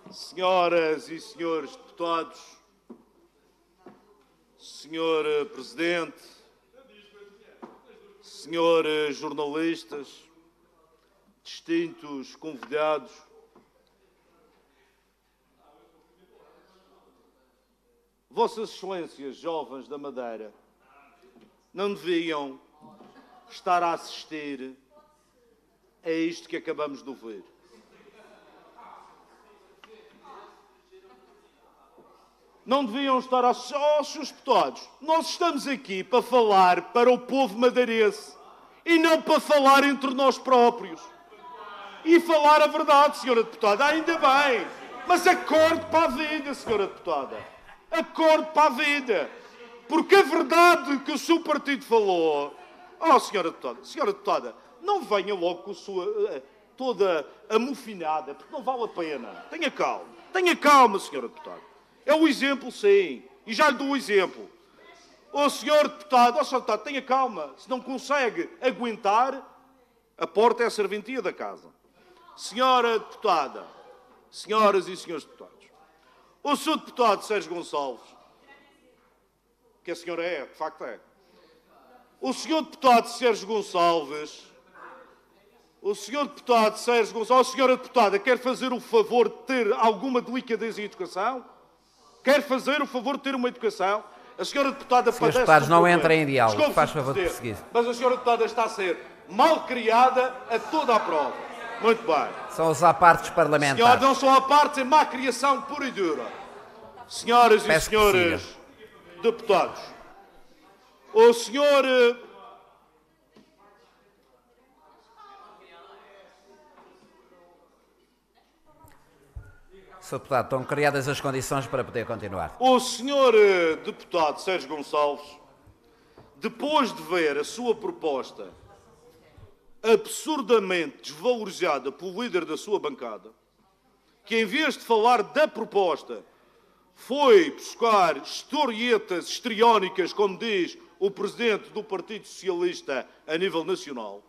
Senhoras e senhores deputados, senhor Presidente, senhores jornalistas, distintos convidados, Vossas Excelências jovens da Madeira não deviam estar a assistir a isto que acabamos de ouvir. Não deviam estar a assistir. Oh, senhores deputados, nós estamos aqui para falar para o povo madeirense e não para falar entre nós próprios. E falar a verdade, senhora deputada, ainda bem. Mas acorde para a vida, senhora deputada. Acorde para a vida. Porque a verdade que o seu partido falou... Oh, senhora deputada, não venha logo com a sua... toda amofinada, porque não vale a pena. Tenha calma, senhora deputada. É o exemplo, sim. E já lhe dou o exemplo. Senhor deputado, tenha calma. Se não consegue aguentar, a porta é a serventia da casa. Senhora deputada, senhoras e senhores deputados, o senhor deputado Sérgio Gonçalves, que a senhora é, de facto é, o senhor deputado Sérgio Gonçalves, a senhora deputada, quer fazer o favor de ter alguma delicadeza e educação? Quer fazer o favor de ter uma educação? A senhora deputada padece... Senhores deputados, não entrem em diálogo. Faz favor de prosseguir. Mas a senhora deputada está a ser mal criada a toda a prova. Muito bem. São os apartes parlamentares. Senhora, não são apartes, é má criação pura e dura. Senhoras e senhores deputados, o senhor... Sr. Deputado, estão criadas as condições para poder continuar. O senhor deputado Sérgio Gonçalves, depois de ver a sua proposta absurdamente desvalorizada pelo líder da sua bancada, que em vez de falar da proposta, foi buscar historietas histriónicas, como diz o presidente do Partido Socialista a nível nacional,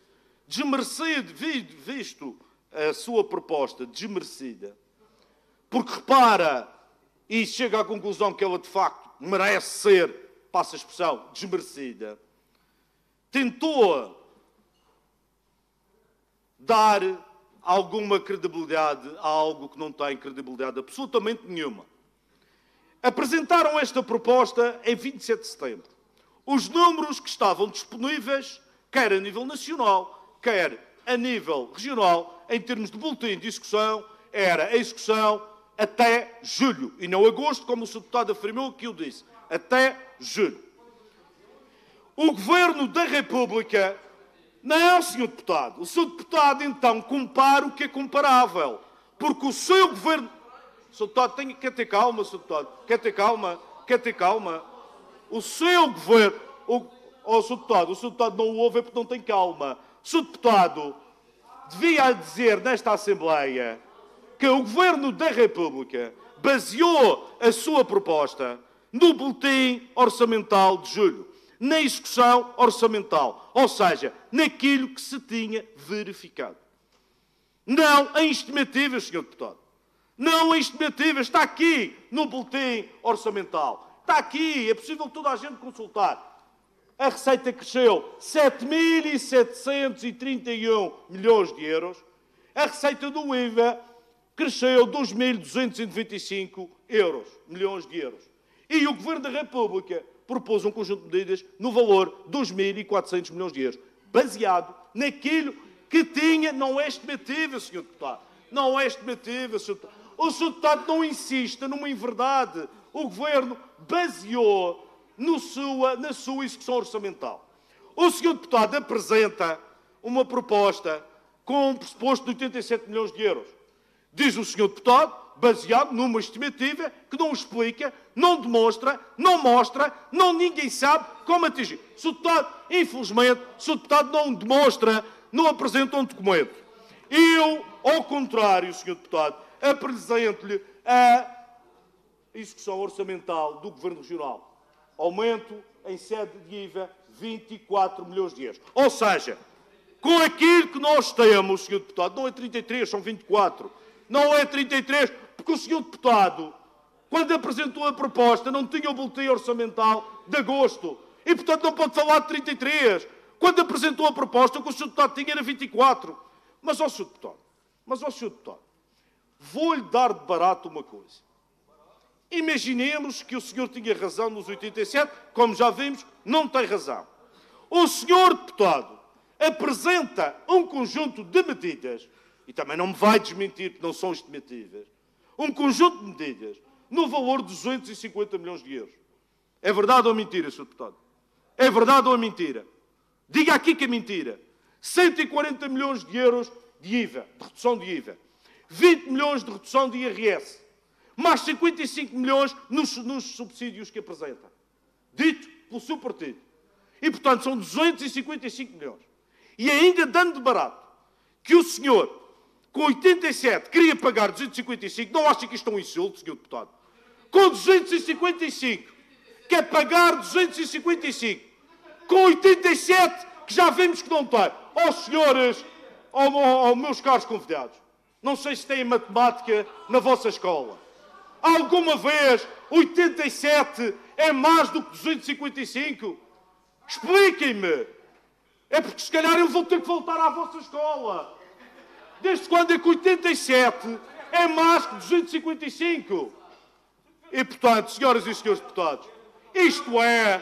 visto a sua proposta desmerecida, porque repara, e chega à conclusão que ela de facto merece ser, passa a expressão, desmerecida, tentou dar alguma credibilidade a algo que não tem credibilidade absolutamente nenhuma. Apresentaram esta proposta em 27 de setembro. Os números que estavam disponíveis, quer a nível nacional, quer a nível regional, em termos de boletim de execução, era a execução até julho, e não agosto, como o Sr. Deputado afirmou que eu disse, até julho. O Governo da República... Não, Sr. Deputado. O Sr. Deputado, então, compara o que é comparável. Porque o seu Governo... Sr. Deputado, quer ter calma, Sr. Deputado. Quer ter calma. O seu Governo... Sr. Deputado não o ouve porque não tem calma. O Sr. Deputado devia dizer nesta Assembleia que o Governo da República baseou a sua proposta no boletim orçamental de julho, na execução orçamental, ou seja, naquilo que se tinha verificado. Não em estimativas, Sr. Deputado. Não em estimativas. Está aqui no boletim orçamental. Está aqui. É possível toda a gente consultar. A receita cresceu 7.731 milhões de euros. A receita do IVA cresceu 2.295 milhões de euros. E o Governo da República propôs um conjunto de medidas no valor de 2.400 milhões de euros, baseado naquilo que tinha. Não é estimativa, Sr. Deputado. Não é estimativa, Sr. Deputado. O Sr. Deputado não insista numa inverdade. O Governo baseou na sua execução orçamental. O Sr. Deputado apresenta uma proposta com um pressuposto de 87 milhões de euros. Diz o Sr. Deputado, baseado numa estimativa que não explica, não demonstra, não mostra, ninguém sabe como atingir. O Sr. Deputado, infelizmente, o Sr. Deputado não demonstra, não apresenta um documento. Eu, ao contrário, Sr. Deputado, apresento-lhe a execução orçamental do Governo Regional. Aumento em sede de IVA 24 milhões de euros. Ou seja, com aquilo que nós temos, Sr. Deputado, não é 33, são 24. Não é 33, porque o senhor deputado, quando apresentou a proposta, não tinha o boletim orçamental de agosto. E, portanto, não pode falar de 33. Quando apresentou a proposta, o que o senhor deputado tinha era 24. Mas, ó senhor deputado, vou-lhe dar de barato uma coisa. Imaginemos que o senhor tinha razão nos 87, como já vimos, não tem razão. O senhor deputado apresenta um conjunto de medidas, e também não me vai desmentir que não são estimativas, um conjunto de medidas no valor de 250 milhões de euros. É verdade ou mentira, senhor deputado? É verdade ou é mentira? Diga aqui que é mentira. 140 milhões de euros de IVA, de redução de IVA. 20 milhões de redução de IRS. Mais 55 milhões nos subsídios que apresenta. Dito pelo seu partido. E, portanto, são 255 milhões. E ainda dando de barato que o senhor, com 87, queria pagar 255, não acha que isto é um insulto, senhor deputado? Com 255, quer pagar 255. Com 87, que já vimos que não tem. Ó senhores, ó meus caros convidados, não sei se têm matemática na vossa escola. Alguma vez 87 é mais do que 255? Expliquem-me. É porque se calhar eu vou ter que voltar à vossa escola. Desde quando é que 87 é mais que 255? E, portanto, senhoras e senhores deputados, isto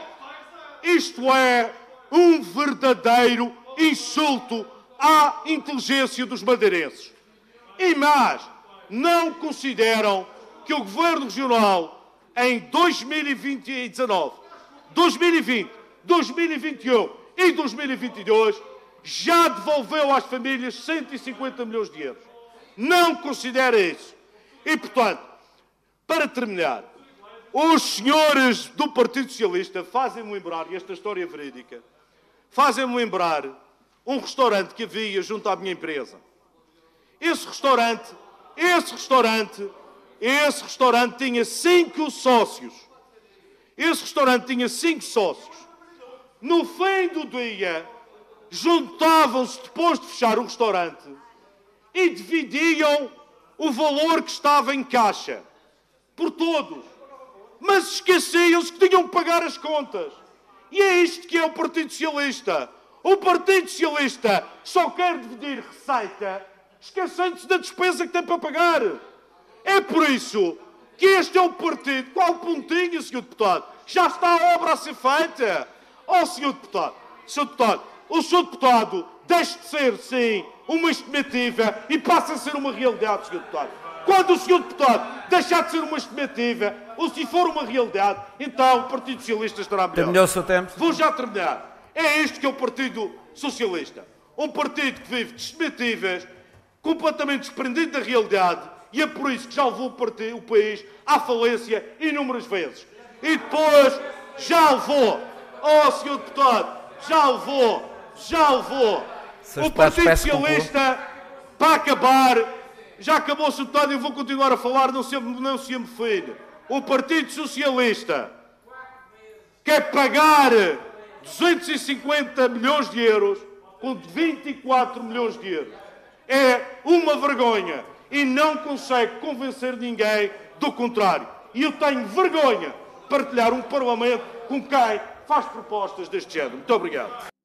é um verdadeiro insulto à inteligência dos madeirenses. E mais, não consideram que o Governo Regional, em 2019, 2020, 2021 e 2022, já devolveu às famílias 150 milhões de euros. Não considera isso. E, portanto, para terminar, os senhores do Partido Socialista fazem-me lembrar, e esta história é verídica, fazem-me lembrar um restaurante que havia junto à minha empresa. Esse restaurante tinha 5 sócios. Esse restaurante tinha 5 sócios. No fim do dia, juntavam-se depois de fechar o restaurante e dividiam o valor que estava em caixa por todos. Mas esqueciam-se que tinham que pagar as contas. E é isto que é o Partido Socialista. O Partido Socialista só quer dividir receita, esquecendo-se da despesa que tem para pagar. É por isso que este é o partido. Qual pontinho, Sr. Deputado? Já está a obra a ser feita. Oh, Sr. Deputado, o Sr. Deputado deixe de ser, sim, uma estimativa e passa a ser uma realidade, Sr. Deputado. Quando o Sr. Deputado deixar de ser uma estimativa, ou se for uma realidade, então o Partido Socialista estará melhor. Terminou o seu tempo. Vou já terminar. É isto que é o Partido Socialista. Um partido que vive de estimativas, completamente desprendido da realidade, e é por isso que já levou o país à falência inúmeras vezes. E depois já levou, oh Sr. Deputado, já levou. O Partido Socialista, para acabar, já acabou, Sr. Deputado, e eu vou continuar a falar, não se me filho. O Partido Socialista quer pagar 250 milhões de euros com 24 milhões de euros. É uma vergonha e não consegue convencer ninguém do contrário. E eu tenho vergonha de partilhar um Parlamento com quem faz propostas deste género. Muito obrigado.